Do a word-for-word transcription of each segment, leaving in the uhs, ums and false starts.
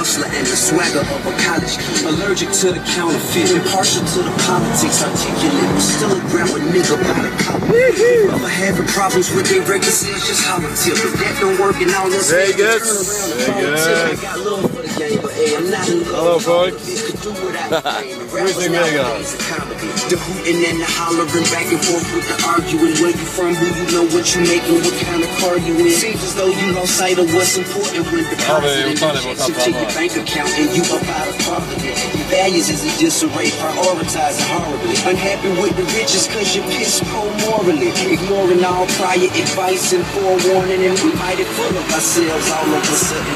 hustler and the swagger of a college. Allergic to the counterfeit, impartial to the politics, articulate, but still a grammar nigga by the collar. Never having problems with their regular sales, just holler tip. If that don't work and all this, very good. Very good. I got love for the game, but hey, I'm not in love. Hello, folks. Everything mega. The hooting and the hollering, back and forth with the arguing. Where you from, who you know, what you making, what kind of car you in. Seems as though you lost sight of what's important when depositing to your bank account and you up out of poverty. Your values is in disarray, prioritizing horribly. Unhappy with the riches cause you're piss poor morally. Ignoring all prior advice and forewarning, and we mighty full of ourselves all of a sudden.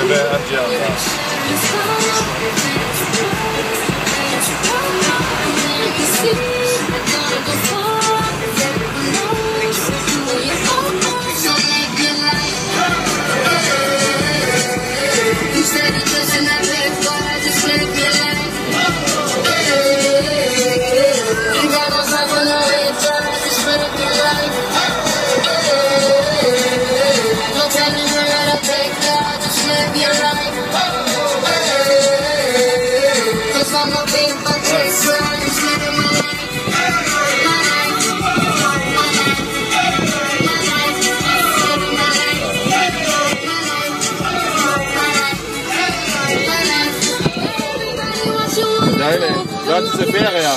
That's the feria.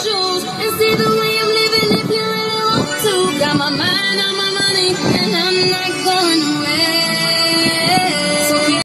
Got my mind on my money and I'm not going away.